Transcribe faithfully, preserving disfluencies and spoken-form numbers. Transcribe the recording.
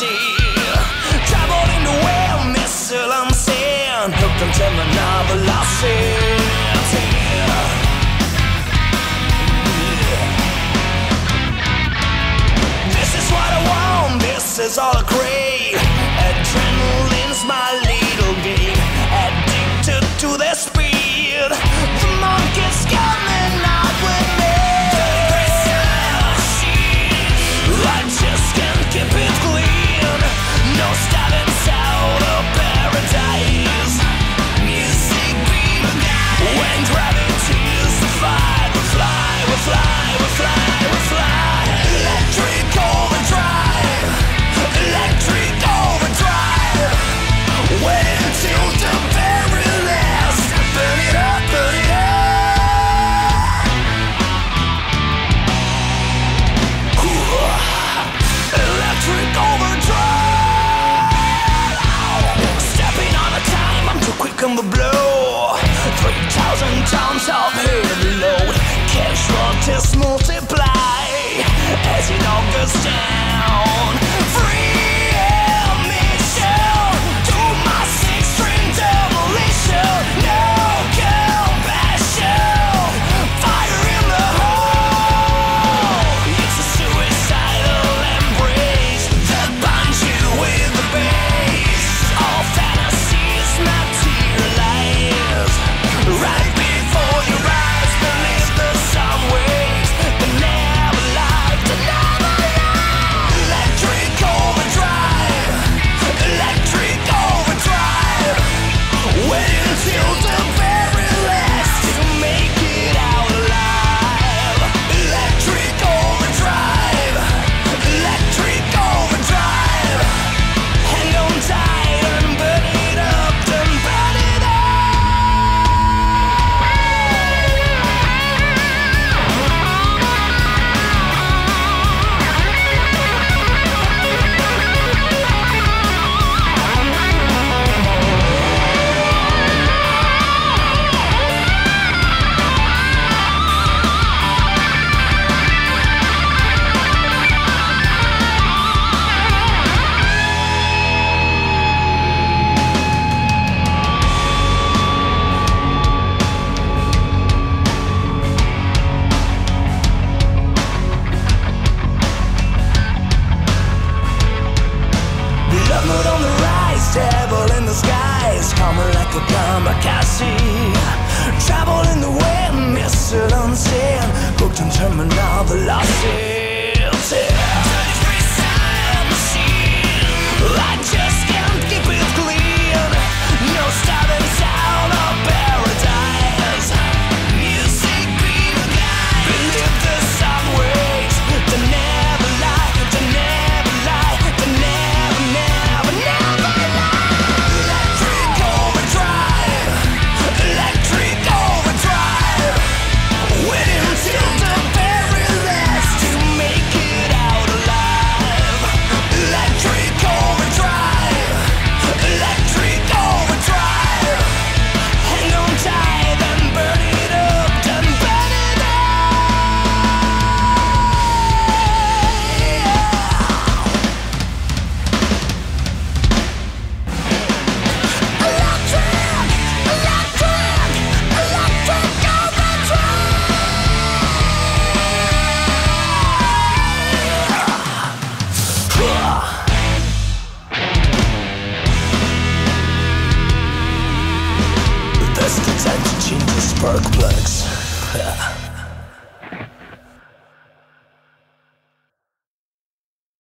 galaxy. Traveling the way, missile unseen, hooked on terminal velocity. This is what I want, this is all I crave. Adrenaline's my little game, addicted to their speed. The monkey's coming out with me. I just can't keep it clean. No stopping sound of paradise. Music beat when gravity's the fight. We fly, we fly, we fly, we fly. Electric overdrive, electric overdrive. Wait until the very last. Burn it up, burn it up. Electric overdrive. Stepping on a time, I'm too quick on the blow. Three thousand tons of heavy load. Casualties multiply as it all goes down. Free emission to mass extreme demolition. No compassion. Fire in the hole. It's a suicidal embrace that binds you with the base. All fantasies materialize right before your eyes. Believe the some ways that never lie, that never lie. Electric overdrive, electric overdrive. Wait until the very last to make it out alive. Electric overdrive, electric overdrive. Hang on tight and burn it up, then burn it up. Blood on the rise, devil in the skies, coming like a kamikaze. Travel in the wind, missile unseen, hooked on terminal velocity. thirty-three sound machine. I just can't keep it clean. No stopping sound of paradise. Music beat guide. Believe the sound waves that never lie, that never lie, that never, never, never lie. Electric overdrive, electric overdrive. Wait until the very last to make it out alive. Electric overdrive, electric overdrive. Hang on tight and burn it up, then burn it up. Electric, electric, electric overdrive. That's the time to change the spark plugs.